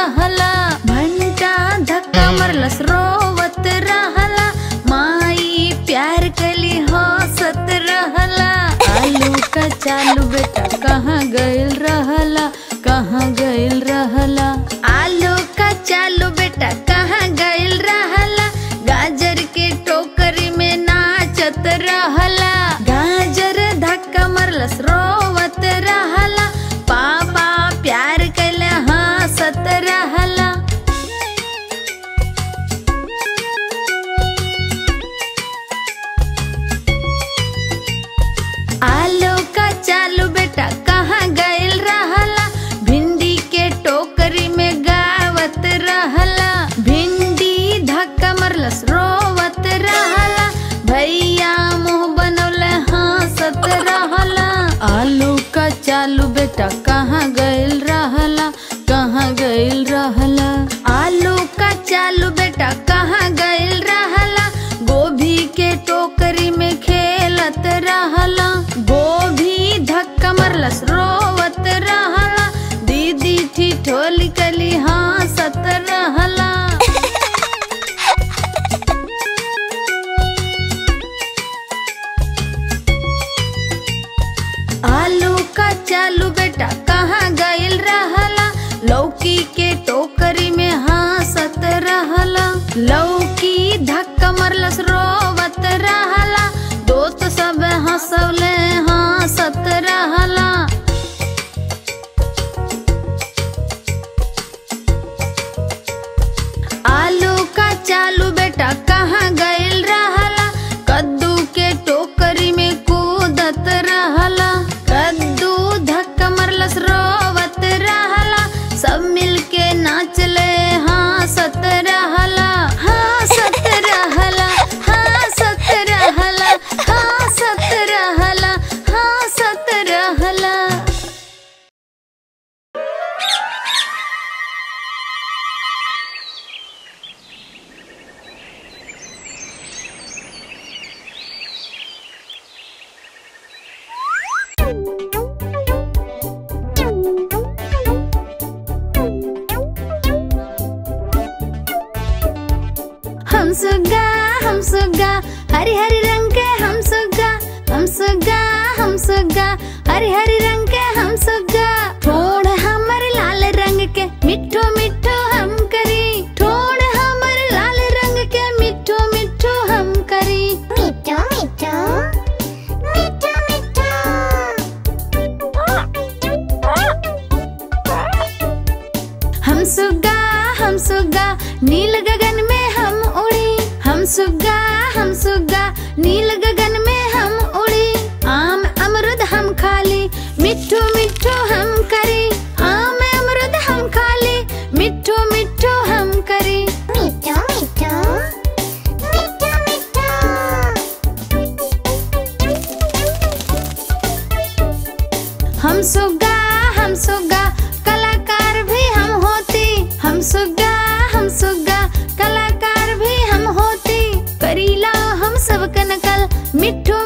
रहला। भंटा धक्का मरलस रोवत रहला, माई प्यार कली हंसत रहला। आलू का चालू बेटा कहाँ गइल रहला, कहाँ गइल रहला। आलू का चालू बेटा कहाँ गइल रहला, गाजर के टोकरी में नाचत रहला। गाजर धक्का मरलस रोवत रहला, पापा प्यार कैले हंसत रहला। आलू का चालू बेटा कहाँ गइल रहला, भिंडी के टोकरी में गावत रहला। भिंडी धक्का मरलस रोवत रहला, भैया मुँह बनौले हंसत रहला। आलू का चालू बेटा कहाँ गइल रहला, कहाँ गइल रहला। आलू का चालू बेटा कहाँ गइल रहला, गोभी के टोकरी में खेलत रहला। गोभी धक्का मरलस रोवत रहला, दीदी ठिठोली कली हंसत रहला। आलू का चालू बेटा कहाँ गइल रहला, लौकी के टोकरी में हंसत रहला। लौकी धक्का मरलस रोवत रहला, दोस्त सब हंसौले हंसत रहला। आलू का चालू बेटा कहाँ गइल रहला, कद्दू के टोकरी में कूदत रहला। कद्दू धक्का मरलस रोवत रहला, सब मिलके नाचले हंसत रहला। हंसत रहला, हंसत रहला, हंसत रहला, हंसत रहला। हम सुग्गा हरी हरी रंग के हम सुग्गा, हम सुग्गा हम सुग्गा हरी हरी रंग के हम सुग्गा। ठोड़ हमर लाल रंग के मिठो मिठो हम करी, ठोड़ हमर लाल रंग के मिठो मिठो हम करी। मिठो मिठो मिठो मिठो। हम सुग्गा नील गगन में हम उड़ी, हम सुग्गा नील गगन में हम उड़ी। आम अमरुद हम खाली, मिठो मिठो हम करी। आम अमरुद हम खाली, मिठो मिठो हम करी। मिठो मिठो मिठो मिठो। हम सुग्गा कलाकार भी हम होती, हम सुग्गा कलाकार भी हम होती। करीला हम सब कनकल, मिठो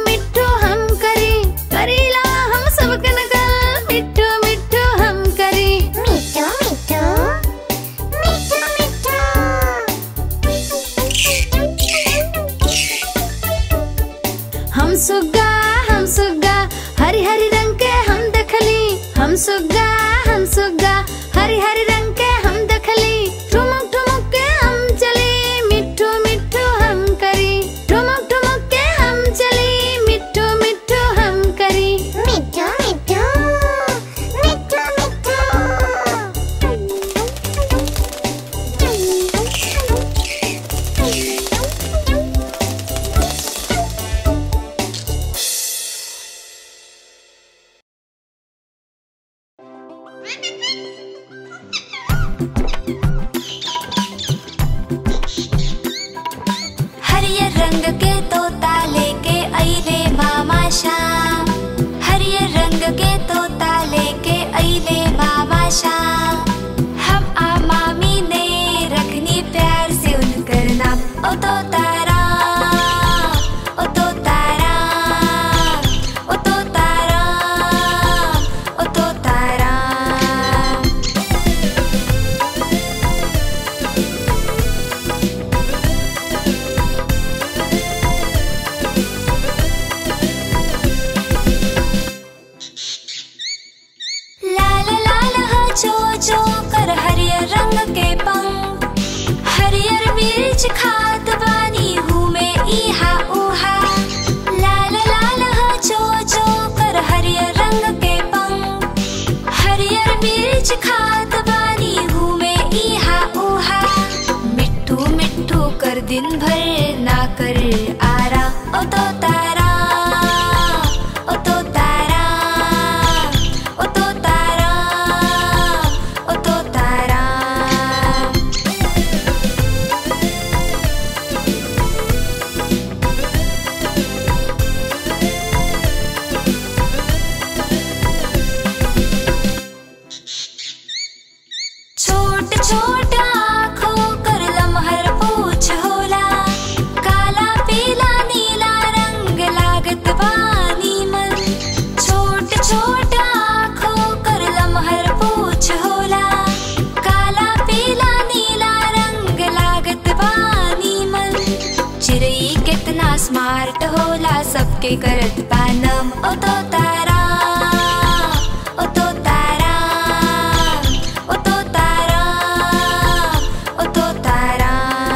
छोटा आँखों कर लमहर पूछ होला, काला पीला नीला रंग लागत बानी मन। छोट छोटा आँखों कर लमहर पूछ होला, काला पीला नीला रंग लागत बानी मन। चिड़ई कितना स्मार्ट होला, सबके करत पानम ओ तो तारा, ओ तो तारा, ओ तो तारा, ओ तो तारा।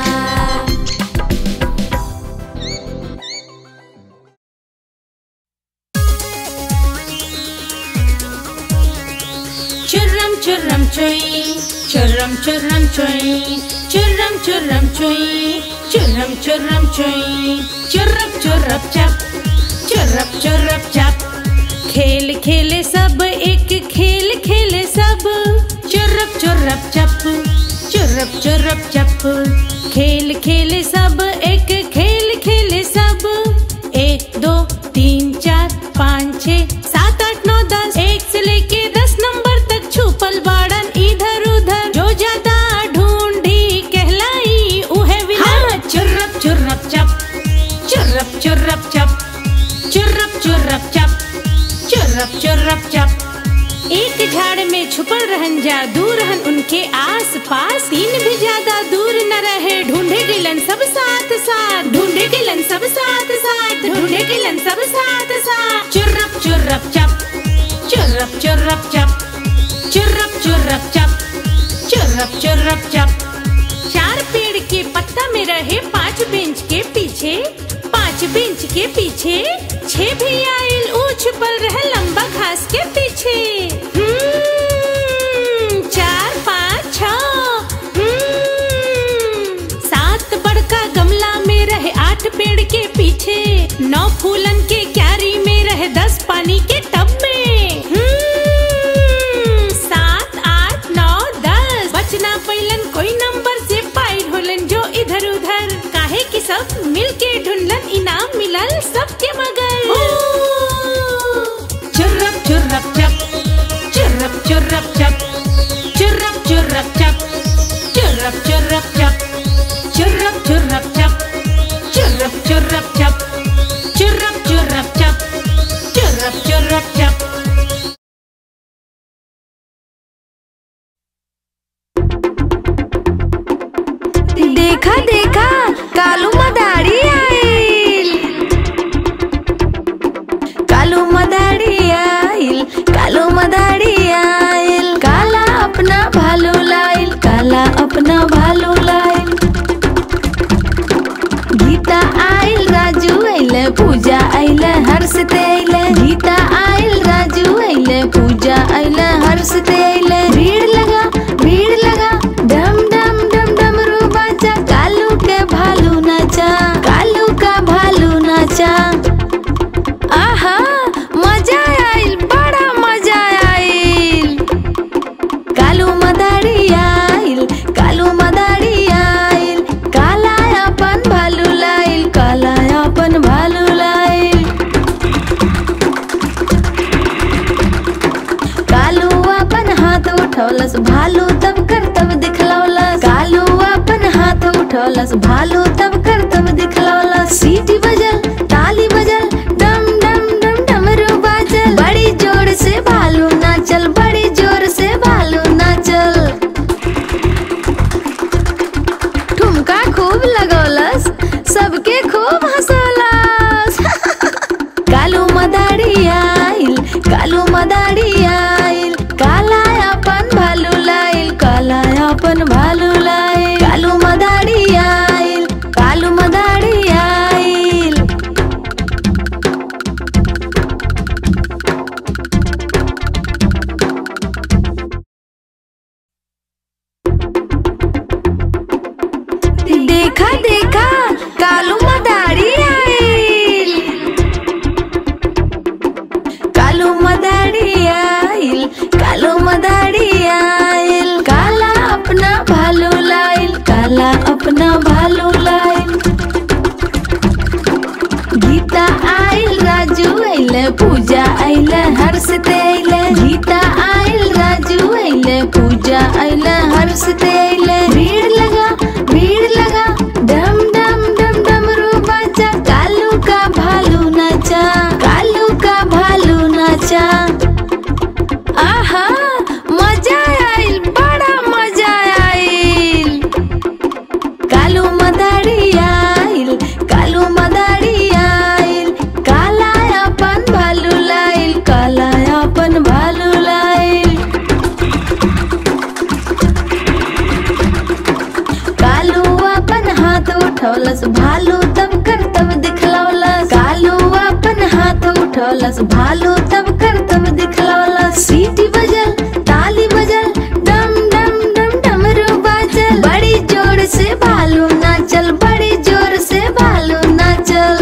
Churram churram chuy, churram churram chuy, churram churram chuy, churram churram chuy, churrap churrap chap, churrap churrap chap। खेल खेले सब एक खेल खेले सब, चुर्रप चुर्रप चप, चुर्रप चुर्रप चप। खेल खेले सब एक खेल खेले सब, 1 2 3 4 5 6 7 8 9 10, 1 से लेके 10 नंबर तक छुपल बाड़न इधर उधर। जो ज्यादा ढूंढी कहलाई उहे विनर। चुर्रप चुर्रप चप, चुर्रप चुर्रप चप, चुर्रप चुर्रप चप, चुर्रप चुर्रप चप। एक झाड़ में छुपल रहन जा, दूर रहन उनके आस पास। 3 भी ज्यादा दूर न रहे, ढूंढे गिलन सब साथ साथ, ढूंढे गिलन सब साथ साथ, ढूंढे गिलन सब साथ साथ। चुर्रप चुर्रप चप, चुर्रप चुर्रप चप, चुर्रप चुर्रप चप, चुर्रप चुर्रप चप। 4 पेड़ के पत्ता में रहे 5 बेंच के पीछे, 5 बेंच के पीछे 6 भी आइल ऊ छुपल रहे लंबा घास के पीछे। 4 5 6 7 बड़का गमला में रहे 8 पेड़ के पीछे, 9 फूलन के क्यारी में रहे 10 पानी के टब में। 7 8 9 10 बचना पैलन कोई नंबर से पाइल होलन जो इधर उधर। काहे कि सब मिलके ढूंढलन इनाम मिलल सबके मगर। चुर्रप चुर्रप चप, चुर्रप चुर्रप चप, चुर्रप चुर्रप चप, चुर्रप चुर्रप चप, चुर्रप चुर्रप चप, चुर्रप चुर्रप चप, चुर्रप चुर्रप चप, चुर्रप चुर्रप चप। देखा देखा कालू मदारी आइल, कालू मदारी आइल, कालू मदारी आइल। काला अपना भालू लाइल, काला अपना भालू लाइल। गीता आइल राजू आइले, पूजा आइले, हर्षते आइले। गीता आइल राजू आइले, पूजा आइले, हर्षते आइले। भीड़ लगा डम डम डम डमरू बाजा, कालू के भालू नाचा, कालू का भालू नाचा। आहा मजा आइल, बड़ा मजा आइल। कालू मदारी आइल, कालू मदारी आइल। काला अपन भालू लाइल, काला अपन भालू लाइल। कालू अपन हाथ उठौलस, भालू तब करतब दिखलौलस। कालू अपन हाथ उठौलस, भालू तब करतब दिखलौलस। सीटी बजल, ताली बजल, डम डम डम डमरू बाजल। बड़ी जोर से भालू नाचल, बड़ी जोर से भालू नाचल। ठुमका खूब लगौलस, सबके खूब हंसौलस। कालू मदारी आइल, कालू मदारी आइल। काला अपन भालू लाइल, काला अपन भालू लाइल। कालू मदारी आइल, कालू मदारी आइल। देखा देखा कालू मदारी आइल, कालू मदारी आइल, कालू मदारी आइल। काला अपना भालू लाइल, काला अपना भालू लाइल। गीता आइल राजू आइले, पूजा आइले, हर्षते आइले। गीता आइल राजू आइले, पूजा आइले, हर्षते उठौलस भालू तब करतब दिखलौलस। कालू अपन हाथ उठौलस भालू तब करतब दिखलौलस। सीटी बजल ताली बजल डम डम डम डमरू बाजल। बड़ी जोर से भालू नाचल बड़ी जोर से भालू नाचल।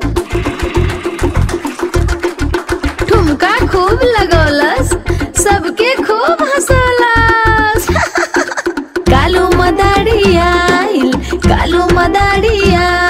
ठुमका खूब लगौलस सबके खूब हंसौलस। कालू मदारी आइल कालू मदारी आइल।